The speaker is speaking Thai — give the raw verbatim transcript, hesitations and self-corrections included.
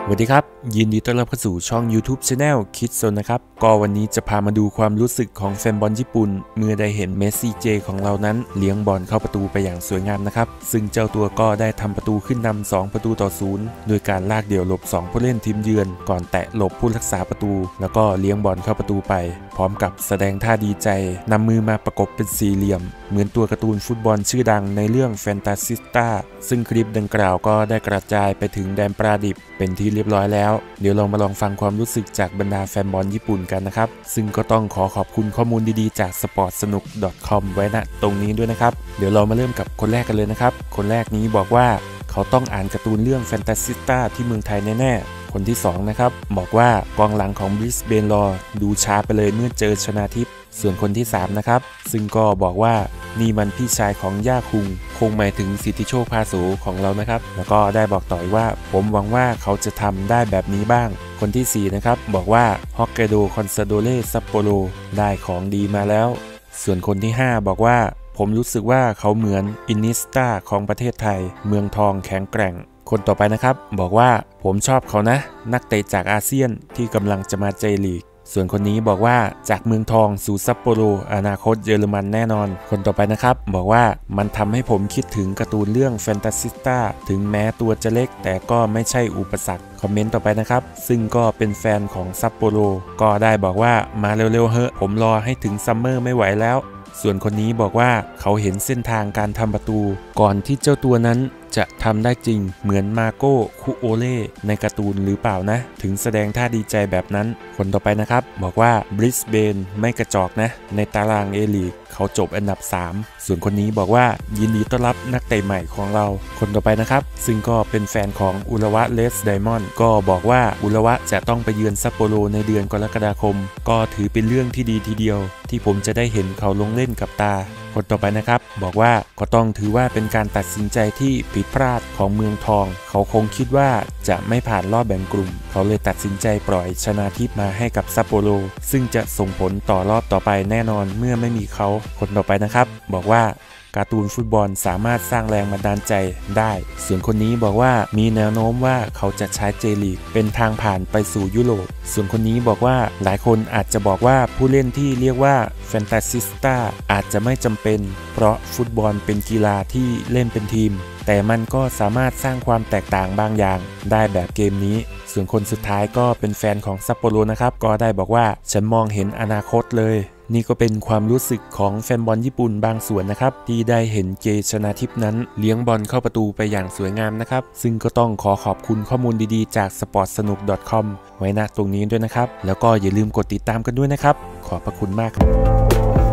สวัสดีครับยินดีต้อนรับเข้าสู่ช่อง YouTube Channel คิดโซนนะครับก็วันนี้จะพามาดูความรู้สึกของแฟนบอลญี่ปุ่นเมื่อได้เห็นเมสซี่เจของเรานั้นเลี้ยงบอลเข้าประตูไปอย่างสวยงามนะครับซึ่งเจ้าตัวก็ได้ทำประตูขึ้นนำสองประตูต่อศูนย์โดยการลากเดี่ยวหลบสองผู้เล่นทีมเยือนก่อนแตะหลบผู้รักษาประตูแล้วก็เลี้ยงบอลเข้าประตูไปพร้อมกับแสดงท่าดีใจนำมือมาประกบเป็นสี่เหลี่ยมเหมือนตัวการ์ตูนฟุตบอลชื่อดังในเรื่องแฟนตาซิสตาซึ่งคลิปดังกล่าวก็ได้กระจายไปถึงแดนปราดิบเป็นที่เรียบร้อยแล้วเดี๋ยวเรามาลองฟังความรู้สึกจากบรรดาแฟนบอลญี่ปุ่นกันนะครับซึ่งก็ต้องขอขอบคุณข้อมูลดีๆจาก สปอร์ตสนุก ดอท คอม ไว้ณตรงนี้ด้วยนะครับเดี๋ยวเรามาเริ่มกับคนแรกกันเลยนะครับคนแรกนี้บอกว่าเขาต้องอ่านการ์ตูนเรื่องแฟนตาซิสตาที่เมืองไทยแน่ๆคนที่สองนะครับบอกว่ากองหลังของบริสเบนรอดูช้าไปเลยเมื่อเจอชนาทิพย์ส่วนคนที่สามนะครับซึ่งก็บอกว่านี่มันพี่ชายของย่าคุงคงหมายถึงสิทธิโชคพาโสของเรานะครับแล้วก็ได้บอกต่อว่าผมหวังว่าเขาจะทำได้แบบนี้บ้างคนที่สี่นะครับบอกว่าฮอกไกโดคอนซาโดเรซัปโปโรได้ของดีมาแล้วส่วนคนที่ห้าบอกว่าผมรู้สึกว่าเขาเหมือนอินิสตาของประเทศไทยเมืองทองแข็งแกร่งคนต่อไปนะครับบอกว่าผมชอบเขานะนักเตะจากอาเซียนที่กำลังจะมาเจลีกส่วนคนนี้บอกว่าจากเมืองทองสู่ซัปโปโรอนาคตเยอรมันแน่นอนคนต่อไปนะครับบอกว่ามันทำให้ผมคิดถึงการ์ตูนเรื่องแฟนตาซิสตาถึงแม้ตัวจะเล็กแต่ก็ไม่ใช่อุปสรรคคอมเมนต์ต่อไปนะครับซึ่งก็เป็นแฟนของซัปโปโรก็ได้บอกว่ามาเร็วๆเฮ้ผมรอให้ถึงซัมเมอร์ไม่ไหวแล้วส่วนคนนี้บอกว่าเขาเห็นเส้นทางการทำประตูก่อนที่เจ้าตัวนั้นจะทำได้จริงเหมือนมาโก้คุโอเล่ในการ์ตูนหรือเปล่านะถึงแสดงท่าดีใจแบบนั้นคนต่อไปนะครับบอกว่าบริสเบนไม่กระจอกนะในตารางเอลีกเขาจบอันดับสามส่วนคนนี้บอกว่ายินดีต้อนรับนักเตะใหม่ของเราคนต่อไปนะครับซึ่งก็เป็นแฟนของอุระวะเลสไดมอนด์ก็บอกว่าอุระวะจะต้องไปเยือนซัปโปโรในเดือนกรกฎาคมก็ถือเป็นเรื่องที่ดีทีเดียวที่ผมจะได้เห็นเขาลงเล่นกับตาคนต่อไปนะครับบอกว่าก็ต้องถือว่าเป็นการตัดสินใจที่ผิดพลาดของเมืองทองเขาคงคิดว่าจะไม่ผ่านรอบแบ่งกลุ่มเขาเลยตัดสินใจปล่อยชนาทิพย์มาให้กับซัปโปโรซึ่งจะส่งผลต่อรอบต่อไปแน่นอนเมื่อไม่มีเขาคนต่อไปนะครับบอกว่าการ์ตูนฟุตบอลสามารถสร้างแรงบันดาลใจได้ส่วนคนนี้บอกว่ามีแนวโน้มว่าเขาจะใช้เจลีกเป็นทางผ่านไปสู่ยุโรปส่วนคนนี้บอกว่าหลายคนอาจจะบอกว่าผู้เล่นที่เรียกว่าแฟนตาซิสตาอาจจะไม่จำเป็นเพราะฟุตบอลเป็นกีฬาที่เล่นเป็นทีมแต่มันก็สามารถสร้างความแตกต่างบางอย่างได้แบบเกมนี้ส่วนคนสุดท้ายก็เป็นแฟนของซัปโปโรนะครับก็ได้บอกว่าฉันมองเห็นอนาคตเลยนี่ก็เป็นความรู้สึกของแฟนบอลญี่ปุ่นบางส่วนนะครับที่ได้เห็นเจชนาทิพย์นั้นเลี้ยงบอลเข้าประตูไปอย่างสวยงามนะครับซึ่งก็ต้องขอขอบคุณข้อมูลดีๆจาก สปอร์ตสนุก ดอท คอม ไว้ณตรงนี้ด้วยนะครับแล้วก็อย่าลืมกดติดตามกันด้วยนะครับขอบพระคุณมากครับ